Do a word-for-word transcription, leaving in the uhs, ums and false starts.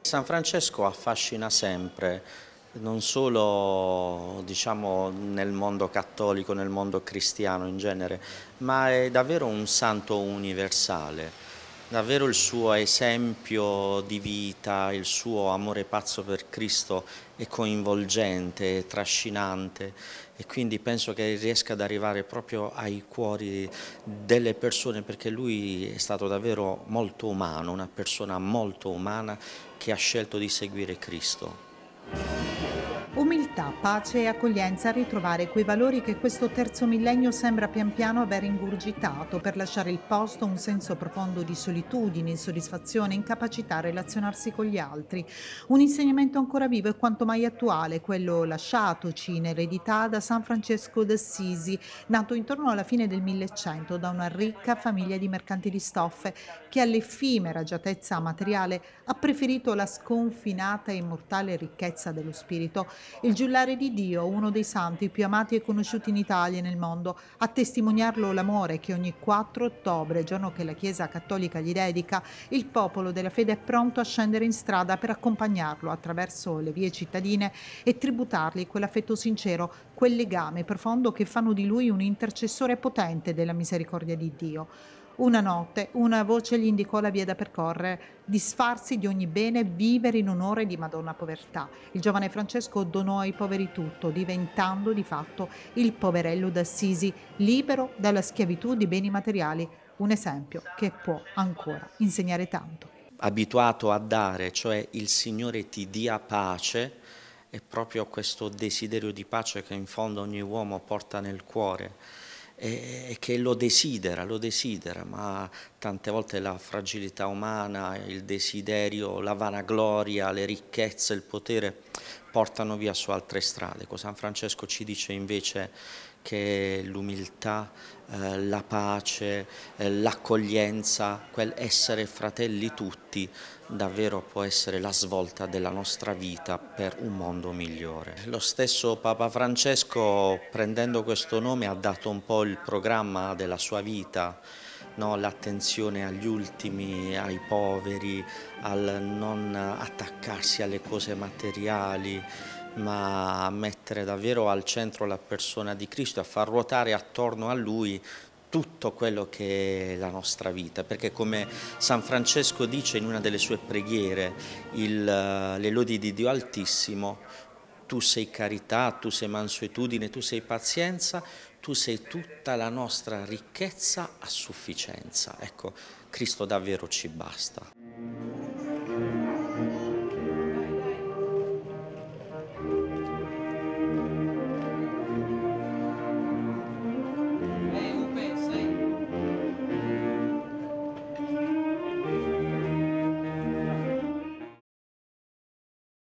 San Francesco affascina sempre, non solo diciamo, nel mondo cattolico, nel mondo cristiano in genere, ma è davvero un santo universale. Davvero il suo esempio di vita, il suo amore pazzo per Cristo è coinvolgente, è trascinante e quindi penso che riesca ad arrivare proprio ai cuori delle persone, perché lui è stato davvero molto umano, una persona molto umana che ha scelto di seguire Cristo. Umiltà, pace e accoglienza a ritrovare quei valori che questo terzo millennio sembra pian piano aver ingurgitato per lasciare il posto a un senso profondo di solitudine, insoddisfazione, incapacità a relazionarsi con gli altri. Un insegnamento ancora vivo e quanto mai attuale, quello lasciatoci in eredità da San Francesco d'Assisi, nato intorno alla fine del millecento da una ricca famiglia di mercanti di stoffe che all'effimera agiatezza materiale ha preferito la sconfinata e immortale ricchezza dello spirito. Il giullare di Dio, uno dei santi più amati e conosciuti in Italia e nel mondo, a testimoniarlo l'amore che ogni quattro ottobre, giorno che la Chiesa Cattolica gli dedica, il popolo della fede è pronto a scendere in strada per accompagnarlo attraverso le vie cittadine e tributargli quell'affetto sincero, quel legame profondo che fanno di lui un intercessore potente della misericordia di Dio. Una notte una voce gli indicò la via da percorrere, disfarsi di ogni bene, vivere in onore di Madonna Povertà. Il giovane Francesco donò ai poveri tutto, diventando di fatto il poverello d'Assisi, libero dalla schiavitù di beni materiali, un esempio che può ancora insegnare tanto. Abituato a dare, cioè il Signore ti dia pace, è proprio questo desiderio di pace che in fondo ogni uomo porta nel cuore e e che lo desidera, lo desidera, ma tante volte la fragilità umana, il desiderio, la vanagloria, le ricchezze, il potere portano via su altre strade. Ecco, San Francesco ci dice invece che l'umiltà, eh, la pace, eh, l'accoglienza, quel essere fratelli tutti, davvero può essere la svolta della nostra vita per un mondo migliore. Lo stesso Papa Francesco, prendendo questo nome, ha dato un po' il programma della sua vita, no? L'attenzione agli ultimi, ai poveri, al non attaccarsi alle cose materiali, ma a mettere davvero al centro la persona di Cristo e a far ruotare attorno a Lui tutto quello che è la nostra vita, perché come San Francesco dice in una delle sue preghiere, il, le lodi di Dio Altissimo, tu sei carità, tu sei mansuetudine, tu sei pazienza, tu sei tutta la nostra ricchezza a sufficienza. Ecco, Cristo davvero ci basta.